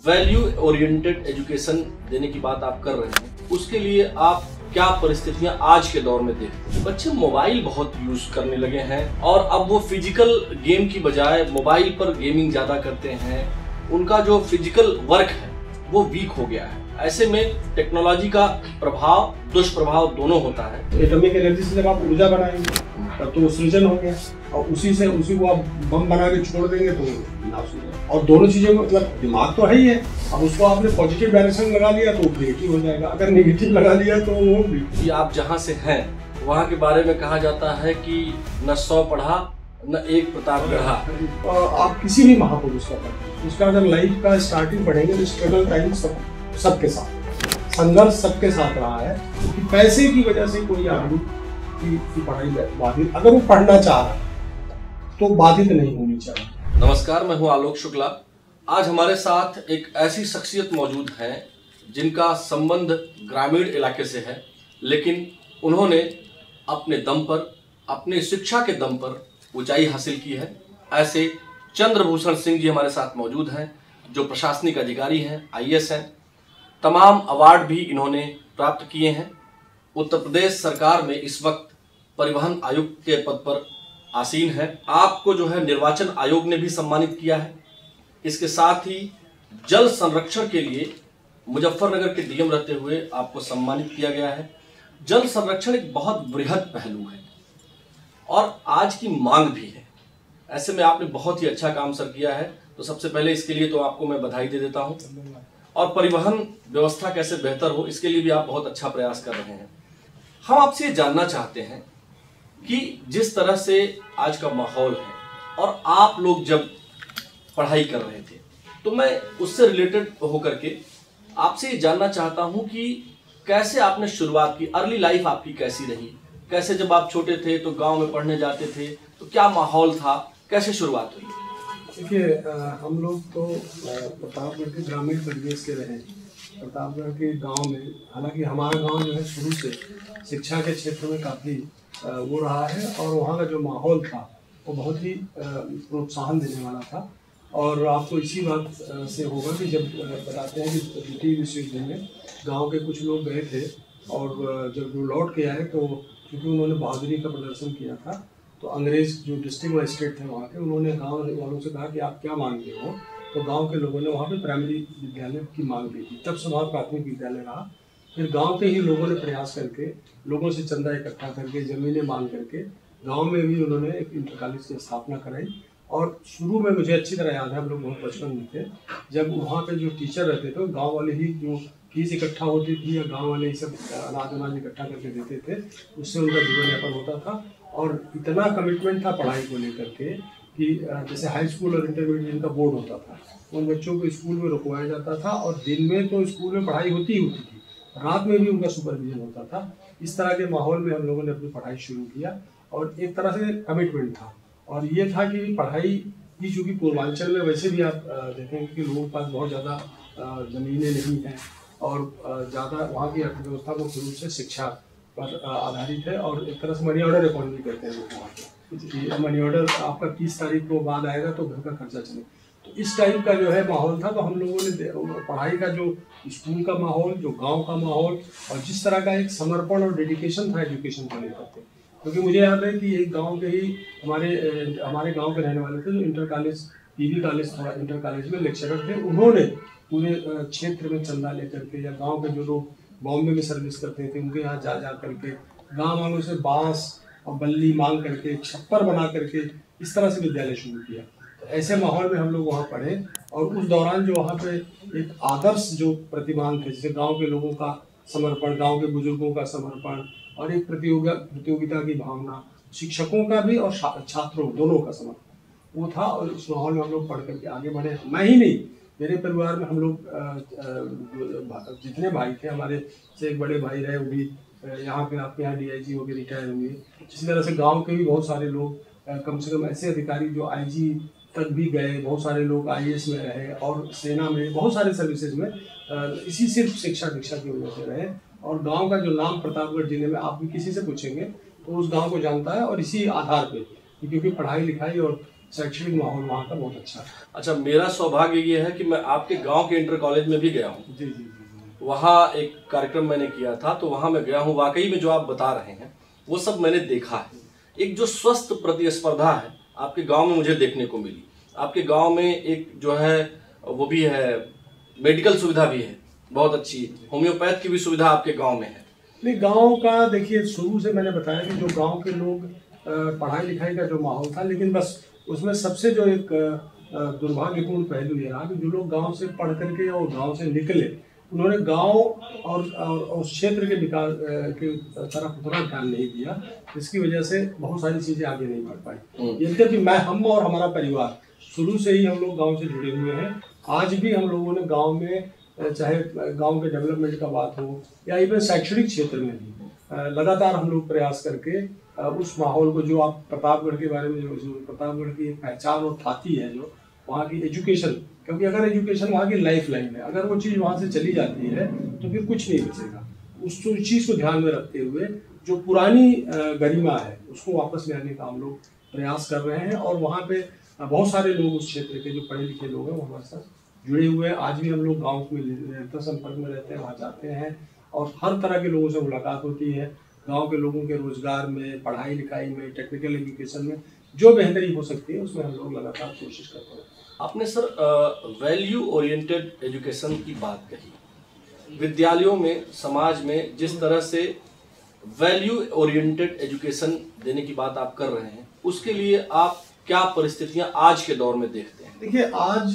Value oriented education देने की बात आप कर रहे हैं, उसके लिए आप क्या परिस्थितियां आज के दौर में देखते हैं? बच्चे मोबाइल बहुत यूज करने लगे हैं और अब वो फिजिकल गेम की बजाय मोबाइल पर गेमिंग ज्यादा करते हैं। उनका जो फिजिकल वर्क है वो वीक हो गया है। ऐसे में टेक्नोलॉजी का प्रभाव दुष्प्रभाव दोनों होता है। एटॉमिक एनर्जी से जब आप ऊर्जा बनाएंगे तब तो सृजन हो गया, और उसी को आप बम बना के छोड़ देंगे तो विनाश हो गया। और दोनों चीजें मतलब दिमाग तो है ही है, अब उसको आपने पॉजिटिव डायरेक्शन लगा लिया तो क्रिएटिव हो जाएगा, अगर नेगेटिव लगा लिया तो वो कि आप जहाँ से हैं वहाँ के बारे में कहा जाता है कि न 100 पढ़ा न एक प्रताप गढ़ा। आप किसी भी महापुरुष का पढ़ें, उसका अगर लाइफ का स्टार्टिंग पढ़ेंगे तो स्ट्रगल टाइम सबके साथ, संघर्ष सबके साथ रहा है। कि पैसे की वजह से कोई आदमी की पढ़ाई बाधित, अगर वो पढ़ना चाह रहा है तो बाधित नहीं होनी चाहिए। नमस्कार, मैं हूं आलोक शुक्ला। आज हमारे साथ एक ऐसी शख्सियत मौजूद है जिनका संबंध ग्रामीण इलाके से है, लेकिन उन्होंने अपने दम पर, अपने शिक्षा के दम पर ऊंचाई हासिल की है। ऐसे चंद्रभूषण सिंह जी हमारे साथ मौजूद हैं, जो प्रशासनिक अधिकारी हैं, आईएएस हैं। तमाम अवार्ड भी इन्होंने प्राप्त किए हैं। उत्तर प्रदेश सरकार में इस वक्त परिवहन आयुक्त के पद पर आसीन है। आपको जो है निर्वाचन आयोग ने भी सम्मानित किया है। इसके साथ ही जल संरक्षण के लिए मुजफ्फरनगर के डीएम रहते हुए आपको सम्मानित किया गया है। जल संरक्षण एक बहुत बृहद पहलू है और आज की मांग भी है। ऐसे में आपने बहुत ही अच्छा काम सर किया है, तो सबसे पहले इसके लिए तो आपको मैं बधाई दे देता हूं। और परिवहन व्यवस्था कैसे बेहतर हो, इसके लिए भी आप बहुत अच्छा प्रयास कर रहे हैं। हम आपसे जानना चाहते हैं कि जिस तरह से आज का माहौल है और आप लोग जब पढ़ाई कर रहे थे, तो मैं उससे रिलेटेड होकर के आपसे ये जानना चाहता हूं कि कैसे आपने शुरुआत की, अर्ली लाइफ आपकी कैसी रही, कैसे जब आप छोटे थे तो गांव में पढ़ने जाते थे तो क्या माहौल था, कैसे शुरुआत हुई? देखिए, हम लोग तो प्रतापगढ़ के ग्रामीण परिवेश के रहे। प्रतापगढ़ के गांव में, हालांकि हमारा गांव जो है शुरू से शिक्षा के क्षेत्र में काफ़ी वो रहा है, और वहाँ का जो माहौल था वो बहुत ही प्रोत्साहन देने वाला था। और आपको इसी बात से होगा कि जब बताते हैं कि द्वितीय विश्व युद्ध में गाँव के कुछ लोग गए थे, और जब वो लौट के आए तो क्योंकि उन्होंने बहादुरी का प्रदर्शन किया था, तो अंग्रेज जो डिस्ट्रिक्ट मजिस्ट्रेट थे वहाँ के, उन्होंने गांव वालों से कहा कि आप क्या मांगते हो। तो गांव के लोगों ने वहाँ पे प्राइमरी विद्यालय की मांग की थी, तब से वहाँ प्राथमिक विद्यालय रहा। फिर गांव के ही लोगों ने प्रयास करके, लोगों से चंदा इकट्ठा करके, ज़मीनें मांग करके गाँव में भी उन्होंने एक इंटर कॉलेज की स्थापना कराई। और शुरू में मुझे अच्छी तरह याद है, हम लोग बहुत बचपन में थे, जब वहाँ पे जो टीचर रहते थे गाँव वाले ही जो फीस इकट्ठा होती थी या गाँव वाले ही सब अनाज इकट्ठा करके देते थे, उससे उनका जीवन यापन होता था। और इतना कमिटमेंट था पढ़ाई को लेकर के कि जैसे हाई स्कूल और इंटरमीडिएट जिनका बोर्ड होता था, उन बच्चों को स्कूल में रुकवाया जाता था, और दिन में तो स्कूल में पढ़ाई होती ही होती थी, रात में भी उनका सुपरविजन होता था। इस तरह के माहौल में हम लोगों ने अपनी पढ़ाई शुरू किया, और एक तरह से कमिटमेंट था। और ये था कि पढ़ाई की, चूँकि पूर्वांचल में वैसे भी आप देखेंगे कि लोगों के पास बहुत ज़्यादा ज़मीनें नहीं हैं, और ज़्यादा वहाँ की अर्थव्यवस्था को शुरू से शिक्षा पर आधारित है, और एक तरह से मनी ऑर्डर इकोनॉमी कहते हैं लोग। मनी ऑर्डर आपका 30 तारीख को बाद आएगा तो घर का खर्चा चले, तो इस टाइप का जो है माहौल था। तो हम लोगों ने पढ़ाई का, जो स्कूल का माहौल, जो गांव का माहौल, और जिस तरह का एक समर्पण और डेडिकेशन था एजुकेशन को लेकर के, क्योंकि मुझे याद है कि एक गाँव के ही हमारे गाँव के रहने वाले थे, जो इंटर कॉलेज, पीवी कॉलेज था, इंटर कॉलेज में लेक्चरर थे। उन्होंने पूरे क्षेत्र में चंदा लेकर के, या गाँव के जो लोग बॉम्बे में सर्विस करते थे उनके यहाँ जा करके गांव वालों से बांस और बल्ली मांग करके, छप्पर बना करके, इस तरह से विद्यालय शुरू किया। तो ऐसे माहौल में हम लोग वहाँ पढ़े, और उस दौरान जो वहाँ पे एक आदर्श जो प्रतिमान थे, जैसे गांव के लोगों का समर्पण, गांव के बुजुर्गों का समर्पण, और एक प्रतियोगिता की भावना, शिक्षकों का भी और छात्रों दोनों का समर्पण, वो था। और उस माहौल में हम लोग पढ़ करके आगे बढ़े। मैं ही नहीं, मेरे परिवार में हम लोग जितने भाई थे, हमारे से एक बड़े भाई रहे, वो भी यहाँ पे आपके यहाँ डीआईजी हो के रिटायर हुए। इसी तरह से गांव के भी बहुत सारे लोग, कम से कम ऐसे अधिकारी जो आईजी तक भी गए, बहुत सारे लोग आईएएस में रहे, और सेना में, बहुत सारे सर्विसेज में इसी सिर्फ शिक्षा दीक्षा की वजह से रहे। और गाँव का जो नाम प्रतापगढ़ जिले में आप भी किसी से पूछेंगे तो उस गाँव को जानता है, और इसी आधार पर, क्योंकि पढ़ाई लिखाई और शैक्षणिक माहौल वहाँ का बहुत अच्छा है। अच्छा, मेरा सौभाग्य ये है कि मैं आपके गांव के इंटर कॉलेज में भी गया हूँ। जी जी जी। वहाँ एक कार्यक्रम मैंने किया था, तो वहाँ मैं गया हूँ। वाकई में जो आप बता रहे हैं वो सब मैंने देखा है। एक जो स्वस्थ प्रतिस्पर्धा है आपके गांव में मुझे देखने को मिली। आपके गांव में एक जो है वो भी है, मेडिकल सुविधा भी है बहुत अच्छी, होम्योपैथ की भी सुविधा आपके गांव में है। नहीं, गांव का देखिए शुरू से मैंने बताया कि जो गांव के लोग पढ़ाई लिखाई का जो माहौल था, लेकिन बस उसमें सबसे जो एक दुर्भाग्यपूर्ण पहलू ये रहा कि जो लोग गांव से पढ़ करके और गांव से निकले, उन्होंने गांव और क्षेत्र के विकास की तरफ उतना ध्यान नहीं दिया, जिसकी वजह से बहुत सारी चीज़ें आगे नहीं बढ़ पाई। यद्यपि हम और हमारा परिवार शुरू से ही हम लोग गाँव से जुड़े हुए हैं। आज भी हम लोगों ने गाँव में, चाहे गांव के डेवलपमेंट का बात हो या इवन शैक्षणिक क्षेत्र में भी लगातार हम लोग प्रयास करके उस माहौल को, जो आप प्रतापगढ़ के बारे में जो प्रतापगढ़ की एक पहचान और ख्याति है, जो वहाँ की एजुकेशन, क्योंकि अगर एजुकेशन वहाँ की लाइफ लाइन है, अगर वो चीज़ वहाँ से चली जाती है तो फिर कुछ नहीं बचेगा। उस चीज़ को ध्यान में रखते हुए जो पुरानी गरिमा है उसको वापस लाने का हम लोग प्रयास कर रहे हैं। और वहाँ पे बहुत सारे लोग उस क्षेत्र के जो पढ़े लिखे लोग हैं वो हमारे साथ जुड़े हुए हैं। आज भी हम लोग गांव में निरंतर संपर्क में रहते हैं, वहाँ जाते हैं और हर तरह के लोगों से मुलाकात होती है। गांव के लोगों के रोजगार में, पढ़ाई लिखाई में, टेक्निकल एजुकेशन में जो बेहतरी हो सकती है उसमें हम लोग लगातार कोशिश करते हैं। आपने सर वैल्यू ओरिएंटेड एजुकेशन की बात कही। विद्यालयों में, समाज में जिस तरह से वैल्यू ओरिएंटेड एजुकेशन देने की बात आप कर रहे हैं, उसके लिए आप क्या परिस्थितियां आज के दौर में देखते हैं? देखिए, आज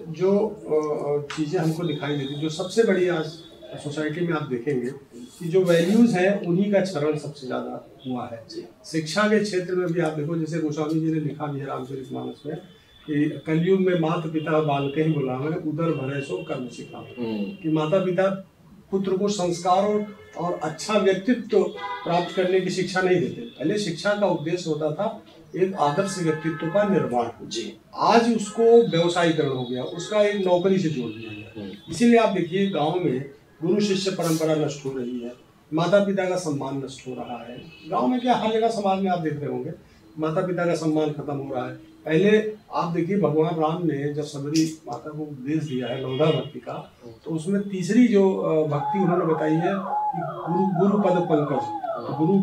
जो चीज़ें हमको दिखाई देती, जो सबसे बड़ी आज सोसाइटी में आप देखेंगे कि जो वैल्यूज़ हैं उन्हीं का क्षरण सबसे ज़्यादा हुआ है। शिक्षा के क्षेत्र में भी आप देखो, जैसे गोस्वामी जी ने लिखा भी है रामचरितमानस में कि कलयुग में माता पिता बालके ही बुलावे, उदर भरे सो कर्म सिखावे। कि माता पिता पुत्र को संस्कार और अच्छा व्यक्तित्व प्राप्त करने की शिक्षा नहीं देते। पहले शिक्षा का उद्देश्य होता था एक आदर्श व्यक्तित्व का निर्माण। जी, आज उसको व्यवसायीकरण हो गया, उसका एक नौकरी से जोड़ दिया गया। इसीलिए आप देखिए गांव में गुरु शिष्य परंपरा नष्ट हो रही है, माता पिता का सम्मान नष्ट हो रहा है। गांव में क्या, हर जगह समाज में आप देख रहे होंगे माता पिता का सम्मान खत्म हो रहा है। पहले आप देखिए भगवान राम ने जब सबरी माता को उपदेश दिया है नवधा भक्ति का, तो उसमें तीसरी जो भक्ति उन्होंने बताई है कि गुरु पद पंकज, गुरु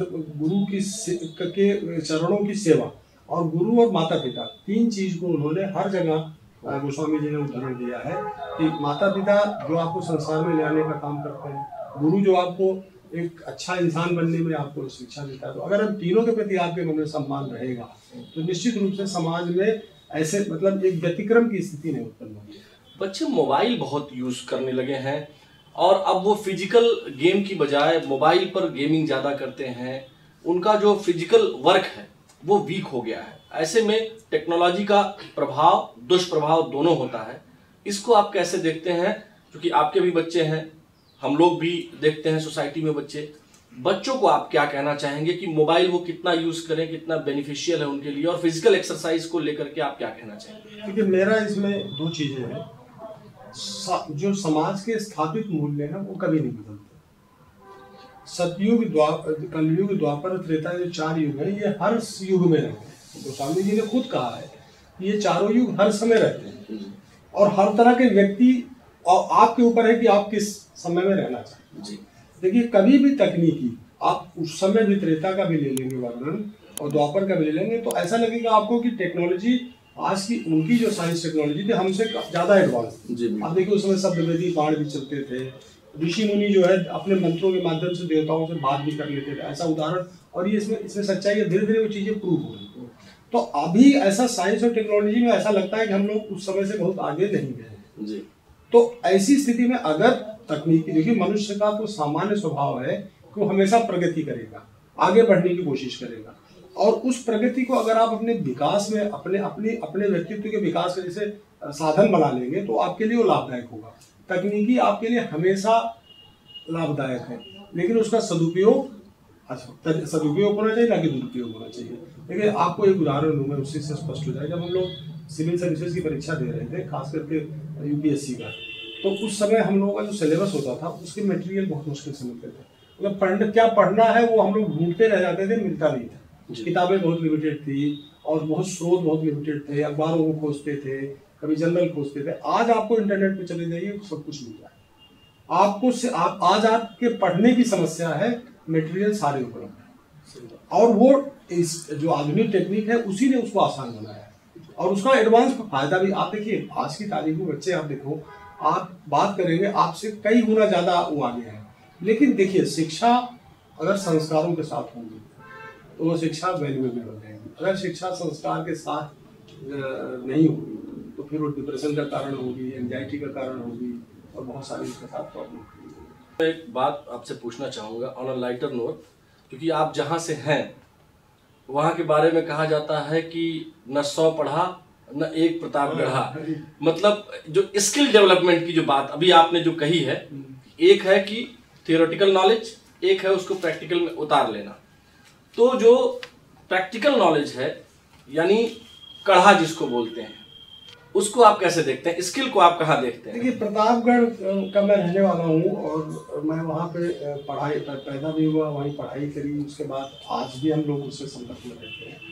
के चरणों की सेवा, और गुरु और माता पिता, तीन चीज को उन्होंने हर जगह, गोस्वामी जी ने उदाहरण दिया है कि माता पिता जो आपको संसार में ले आने का काम करते हैं, गुरु जो आपको एक अच्छा इंसान बनने में आपको शिक्षा देता है। तो अगर हम तीनों के प्रति आपके मन में सम्मान रहेगा तो निश्चित रूप से समाज में ऐसे मतलब एक व्यतिक्रम की स्थिति नहीं उत्पन्न होगी। बच्चे मोबाइल बहुत यूज करने लगे हैं और अब वो फिजिकल गेम की बजाय मोबाइल पर गेमिंग ज्यादा करते हैं। उनका जो फिजिकल वर्क है वो वीक हो गया है। ऐसे में टेक्नोलॉजी का प्रभाव, दुष्प्रभाव दोनों होता है। इसको आप कैसे देखते हैं? क्योंकि आपके भी बच्चे हैं, हम लोग भी देखते हैं सोसाइटी में बच्चों को आप क्या कहना चाहेंगे कि मोबाइल वो कितना यूज करें, कितना बेनिफिशियल है उनके लिए, और फिजिकल एक्सरसाइज को लेकर के आप क्या कहना चाहेंगे? देखिए, मेरा इसमें दो चीजें हैं। जो समाज के स्थापित मूल्य हैं वो कभी नहीं बदलते। सतयुग, कलयुग, द्वापर, त्रेता, जो चार युग है ये हर युग में रहते हैं। गोस्वामी जी ने खुद कहा है कि ये चारों युग हर समय रहते हैं और हर तरह के व्यक्ति, और आपके ऊपर है कि आप किस समय में रहना चाहते हैं। देखिए, कभी भी तकनीकी आप उस समय भी त्रेता का भी ले लेंगे वर्णन और द्वापर का भी ले लेंगे तो ऐसा लगेगा आपको कि टेक्नोलॉजी आज की, उनकी जो साइंस टेक्नोलॉजी थी हमसे ज्यादा एडवांस। आप देखिए उस समय शब्द वेदी बाण भी चलते थे, ऋषि मुनि जो है अपने मंत्रों के माध्यम से देवताओं से बात भी कर लेते थे, ऐसा उदाहरण। और ये इसमें सच्चाई है, धीरे धीरे वो चीजें प्रूव हो रही। तो अभी ऐसा साइंस और टेक्नोलॉजी में ऐसा लगता है कि हम लोग उस समय से बहुत आगे नहीं गए हैं। तो ऐसी स्थिति में अगर तकनीकी, देखिए मनुष्य का तो सामान्य स्वभाव है कि वो हमेशा प्रगति करेगा, आगे बढ़ने की कोशिश करेगा, और उस प्रगति को अगर आप अपने विकास में, अपने व्यक्तित्व के विकास के जैसे साधन बना लेंगे तो आपके लिए वो लाभदायक होगा। तकनीकी आपके लिए हमेशा लाभदायक है, लेकिन उसका सदुपयोग होना चाहिए, ना कि दुरुपयोग होना चाहिए। देखिए, आपको एक उदाहरण दूं मैं, उससे स्पष्ट हो जाए। जब हम लोग सिविल सर्विसेज की परीक्षा दे रहे थे, खास करके यूपीएससी का, तो उस समय हम लोगों का जो सिलेबस होता था उसके मटेरियल बहुत मुश्किल से मिलते थे। मतलब क्या पढ़ना है वो हम लोग ढूंढते रह जाते थे, मिलता नहीं था। किताबें बहुत लिमिटेड थी और बहुत स्रोत बहुत लिमिटेड थे, अखबारों को खोजते थे, कभी जर्नल खोजते थे। आज आपको इंटरनेट पे चले जाइए, सब कुछ मिल जाए आपको। आज आपके पढ़ने की समस्या है, मटेरियल सारे उपलब्ध है, और वो इस जो आधुनिक टेक्निक है उसी ने उसको आसान बनाया है, और उसका एडवांस फायदा भी। आप देखिए आज की तारीख में बच्चे, आप देखो, आप बात करेंगे आपसे कई गुना ज्यादा वो आगे है। लेकिन देखिए शिक्षा अगर संस्कारों के साथ होगी तो वो शिक्षा वैल्यूएबल हो जाएगी। अगर शिक्षा संस्कार के साथ नहीं होगी तो फिर वो डिप्रेशन का कारण होगी, एंजाइटी का कारण होगी, और बहुत सारी उसके साथ प्रॉब्लम होगी। मैं एक बात आपसे पूछना चाहूँगा ऑन अ लाइटर नोट, क्योंकि आप जहाँ से हैं वहाँ के बारे में कहा जाता है कि न 100 पढ़ा न एक प्रताप गढ़ा। मतलब जो स्किल डेवलपमेंट की जो बात अभी आपने जो कही है, एक है कि थियोरेटिकल नॉलेज, एक है उसको प्रैक्टिकल में उतार लेना। तो जो प्रैक्टिकल नॉलेज है यानी कढ़ा जिसको बोलते हैं, उसको आप कैसे देखते हैं? स्किल को आप कहाँ देखते हैं? देखिए प्रतापगढ़ का मैं रहने वाला हूँ, और मैं वहाँ पे पढ़ाई पैदा भी हुआ, वहीं पढ़ाई करी, उसके बाद आज भी हम लोग उससे संपर्क में रहते हैं।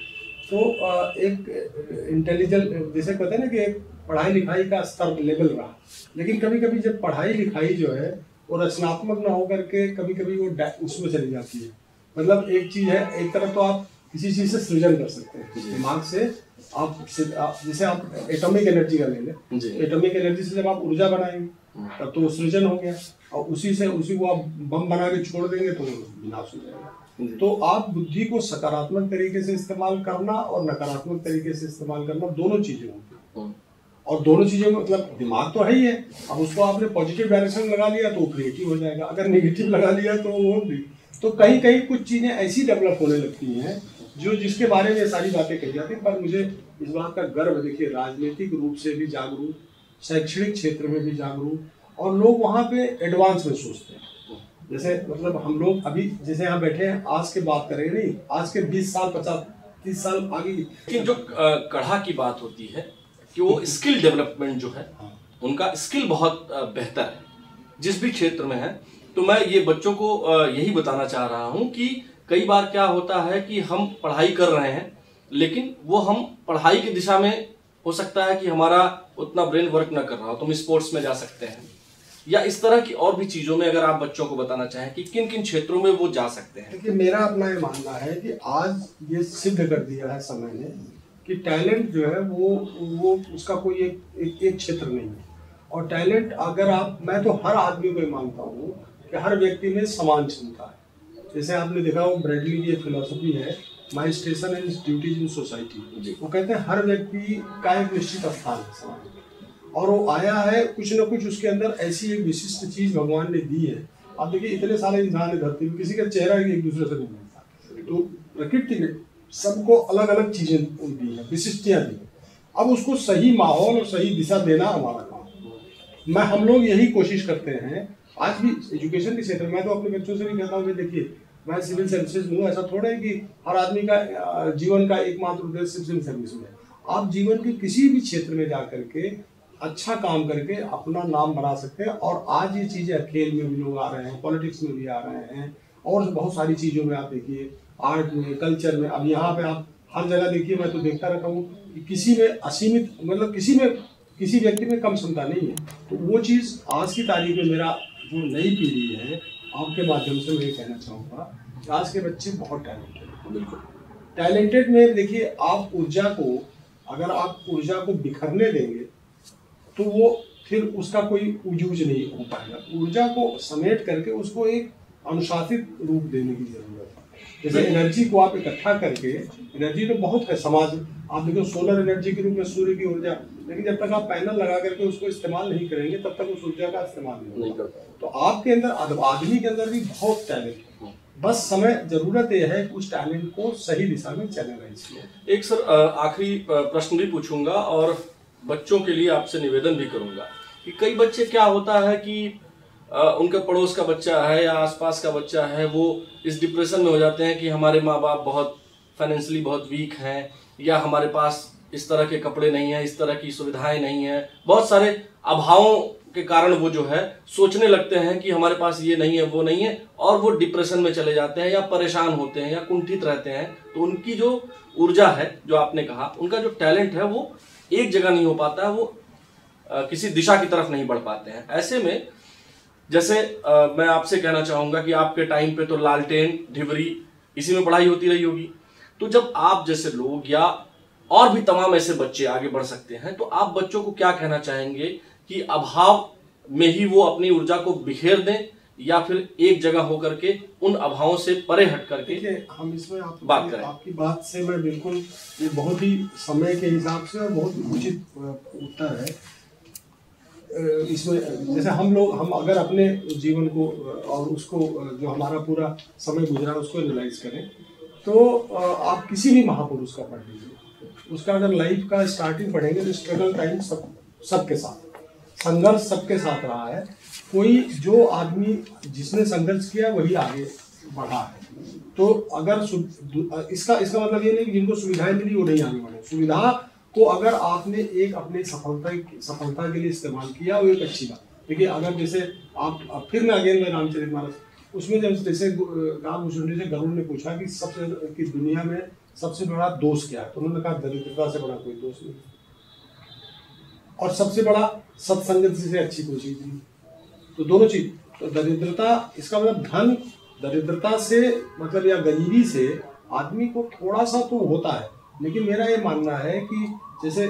तो एक इंटेलिजेंट जैसे कहते हैं ना कि एक पढ़ाई लिखाई का स्तर लेवल रहा, लेकिन कभी कभी जब पढ़ाई लिखाई जो है वो रचनात्मक ना होकर के कभी कभी वो उसमें चली जाती है। मतलब एक चीज़ है, एक तरफ तो आप किसी चीज़ से सृजन कर सकते हैं दिमाग से, आप जैसे आप एटॉमिक एनर्जी का ले लें, एटॉमिक एनर्जी से जब आप ऊर्जा बनाएंगे तब तो वो सृजन हो गया, और उसी को आप बम बना के छोड़ देंगे तो विनाश हो जाएगा। तो आप बुद्धि को सकारात्मक तरीके से इस्तेमाल करना और नकारात्मक तरीके से इस्तेमाल करना, दोनों चीजें होती हैं, और दोनों चीजें मतलब दिमाग तो है ही है। अब उसको आपने पॉजिटिव डायरेक्शन लगा लिया तो क्रिएटिव हो जाएगा, अगर नेगेटिव लगा लिया तो वो तो कहीं कहीं कुछ चीजें ऐसी डेवलप होने लगती हैं जो जिसके बारे में सारी बातें कही जाती हैं। पर मुझे इस बात का गर्व, देखिए राजनीतिक रूप से भी जागरूक, शैक्षणिक क्षेत्र में भी जागरूक, और लोग वहाँ पे एडवांस में सोचते हैं। जैसे मतलब हम लोग अभी जैसे यहाँ बैठे हैं, आज के बात करेंगे नहीं, आज के 20 साल 50-30 साल आगे। लेकिन जो कढ़ा की बात होती है कि वो स्किल डेवलपमेंट जो है, उनका स्किल बहुत बेहतर है जिस भी क्षेत्र में है। तो मैं ये बच्चों को यही बताना चाह रहा हूँ कि कई बार क्या होता है कि हम पढ़ाई कर रहे हैं, लेकिन वो हम पढ़ाई की दिशा में हो सकता है कि हमारा उतना ब्रेन वर्क ना कर रहा हो, तो हम स्पोर्ट्स में जा सकते हैं, या इस तरह की और भी चीज़ों में अगर आप बच्चों को बताना चाहें कि किन किन क्षेत्रों में वो जा सकते हैं। देखिए मेरा अपना ये मानना है कि आज ये सिद्ध कर दिया है समय ने कि टैलेंट जो है वो उसका कोई एक क्षेत्र नहीं है। और टैलेंट अगर मैं तो हर आदमी को ये मानता हूँ कि हर व्यक्ति में समान क्षमता है। जैसे आपने देखा हो ब्रैडली की एक फिलॉसफी है, my station and duties in society. वो कहते हैं हर व्यक्ति का एक निश्चित स्थान है समाज में, और वो आया है कुछ न कुछ उसके अंदर ऐसी एक विशिष्ट चीज भगवान ने दी है। आप देखिए इतने सारे इंसान है धरती में, किसी का चेहरा एक दूसरे से नहीं मिलता, तो प्रकृति ने सबको अलग अलग चीजें दी है, विशिष्टियां दी। अब उसको सही माहौल और सही दिशा देना हमारा काम। हम लोग यही कोशिश करते हैं आज भी एजुकेशन के क्षेत्र में। मैं तो अपने बच्चों से भी कहता हूँ कि देखिए मैं सिविल सर्विसेज हूँ, ऐसा थोड़ा है कि हर आदमी का जीवन का एकमात्र उद्देश्य सिविल सर्विस में। आप जीवन के किसी भी क्षेत्र में जाकर के अच्छा काम करके अपना नाम बना सकते हैं। और आज ये चीजें खेल में भी लोग आ रहे हैं, पॉलिटिक्स में भी आ रहे हैं, और बहुत सारी चीजों में आप देखिए, आर्ट में, कल्चर में। अब यहाँ पे आप हर जगह देखिए, मैं तो देखता रहता हूँ कि किसी में असीमित, मतलब किसी व्यक्ति में कम क्षमता नहीं है। तो वो चीज़ आज की तारीख में मेरा जो नई पीढ़ी है, आपके माध्यम से मैं ये कहना चाहूँगा कि आज के बच्चे बहुत टैलेंटेड हैं। बिल्कुल टैलेंटेड में देखिए, आप ऊर्जा को, अगर आप ऊर्जा को बिखरने देंगे तो वो फिर उसका कोई यूज नहीं हो पाएगा। ऊर्जा को समेट करके उसको एक अनुशासित रूप देने की जरूरत है। जैसे एनर्जी को आप इकट्ठा करके, एनर्जी तो बहुत है समाज में, आप देखो सोलर एनर्जी के रूप में सूर्य की ऊर्जा, लेकिन जब तक आप पैनल लगा करके उसको इस्तेमाल नहीं करेंगे तब तक उस ऊर्जा का इस्तेमाल नहीं होगा। तो आपके अंदर, आदमी के अंदर भी बहुत टैलेंट है, बस समय जरूरत यह है कि उस टैलेंट को सही दिशा में चैनलाइज किया। एक सर आखिरी प्रश्न भी पूछूंगा और बच्चों के लिए आपसे निवेदन भी करूंगा कि कई बच्चे क्या होता है कि उनके पड़ोस का बच्चा है या आसपास का बच्चा है, वो इस डिप्रेशन में हो जाते हैं कि हमारे माँ बाप बहुत फाइनेंशियली बहुत वीक हैं, या हमारे पास इस तरह के कपड़े नहीं हैं, इस तरह की सुविधाएं नहीं हैं, बहुत सारे अभावों के कारण वो जो है सोचने लगते हैं कि हमारे पास ये नहीं है, वो नहीं है, और वो डिप्रेशन में चले जाते हैं या परेशान होते हैं या कुंठित रहते हैं। तो उनकी जो ऊर्जा है, जो आपने कहा, उनका जो टैलेंट है वो एक जगह नहीं हो पाता है, वो किसी दिशा की तरफ नहीं बढ़ पाते हैं। ऐसे में जैसे मैं आपसे कहना चाहूँगा कि आपके टाइम पे तो लालटेन, ढिबरी, इसी में पढ़ाई होती रही होगी। तो जब आप जैसे लोग या और भी तमाम ऐसे बच्चे आगे बढ़ सकते हैं, तो आप बच्चों को क्या कहना चाहेंगे कि अभाव में ही वो अपनी ऊर्जा को बिखेर दें या फिर एक जगह होकर के उन अभावों से परे हट करके हम इसमें बात करें? आपकी बात से मैं बिल्कुल, ये बहुत ही समय के हिसाब से और बहुत उचित उत्तर है। इसमें जैसे हम अगर अपने जीवन को और उसको जो हमारा पूरा समय गुजरा उसको एनालाइज करें, तो आप किसी भी महापुरुष का पढ़ लीजिए, उसका अगर लाइफ का स्टार्टिंग पढ़ेंगे तो स्ट्रगल टाइम सबके साथ, संघर्ष सबके साथ रहा है। कोई जो आदमी जिसने संघर्ष किया वही आगे बढ़ा है। तो अगर इसका मतलब ये नहीं कि जिनको सुविधाएं मिली वो नहीं आगे बढ़े। सुविधा को अगर आपने एक अपने सफलता के लिए इस्तेमाल किया वो एक अच्छी बात। देखिए, अगर जैसे आप फिर मैं रामचरितमानस, उसमें जब जैसे कालभूषण से गरुड़ ने पूछा कि दुनिया में सबसे बड़ा दोष क्या है, तो उन्होंने कहा दरिद्रता से बड़ा कोई दोष नहीं, और सबसे बड़ा सत्संगत से अच्छी कोई चीज नहीं। तो दोनों चीज, तो दरिद्रता, इसका मतलब धन, दरिद्रता से मतलब या गरीबी से आदमी को थोड़ा सा तो होता है, लेकिन मेरा ये मानना है कि जैसे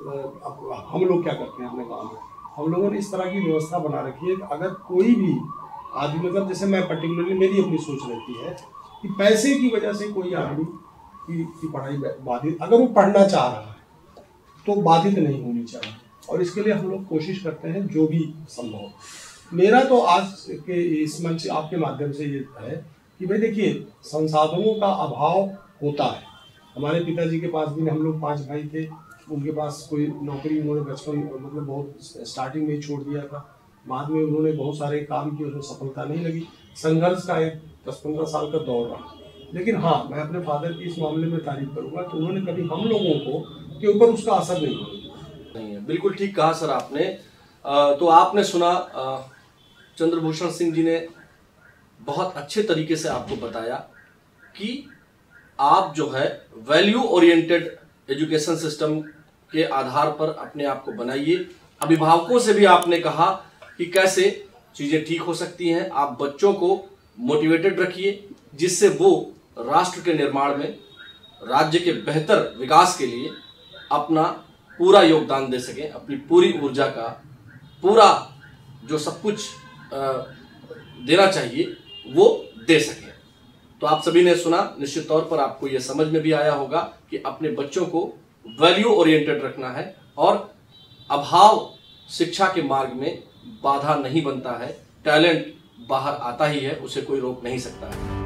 हम लोग क्या करते हैं अपने गाँव में, हम लोगों ने इस तरह की व्यवस्था बना रखी है कि अगर कोई भी आदमी, मतलब जैसे मैं पर्टिकुलरली, मेरी अपनी सोच रहती है कि पैसे की वजह से कोई आदमी की पढ़ाई बाधित, अगर वो पढ़ना चाह रहा है तो बाधित नहीं होनी चाहिए, और इसके लिए हम लोग कोशिश करते हैं जो भी संभव। मेरा तो आज के इस मंच आपके माध्यम से ये है कि भाई देखिए, संसाधनों का अभाव होता है। हमारे पिताजी के पास भी, हम लोग 5 भाई थे, उनके पास कोई नौकरी उन्होंने बचपन मतलब बहुत स्टार्टिंग में ही छोड़ दिया था। बाद में उन्होंने बहुत सारे काम किए, उसमें सफलता नहीं लगी। संघर्ष का एक 10-15 साल का दौर रहा। लेकिन हाँ, मैं अपने फादर की इस मामले में तारीफ करूंगा कि उन्होंने कभी हम लोगों को के ऊपर उसका असर नहीं है। बिल्कुल ठीक कहा सर आपने। तो आपने सुना, चंद्रभूषण सिंह जी ने बहुत अच्छे तरीके से आपको बताया कि आप जो है वैल्यू ओरिएंटेड एजुकेशन सिस्टम के आधार पर अपने आप को बनाइए। अभिभावकों से भी आपने कहा कि कैसे चीज़ें ठीक हो सकती हैं। आप बच्चों को मोटिवेटेड रखिए, जिससे वो राष्ट्र के निर्माण में, राज्य के बेहतर विकास के लिए अपना पूरा योगदान दे सकें, अपनी पूरी ऊर्जा का पूरा जो सब कुछ देना चाहिए वो दे सकें। तो आप सभी ने सुना, निश्चित तौर पर आपको यह समझ में भी आया होगा कि अपने बच्चों को वैल्यू ओरिएंटेड रखना है, और अभाव शिक्षा के मार्ग में बाधा नहीं बनता है। टैलेंट बाहर आता ही है, उसे कोई रोक नहीं सकता है।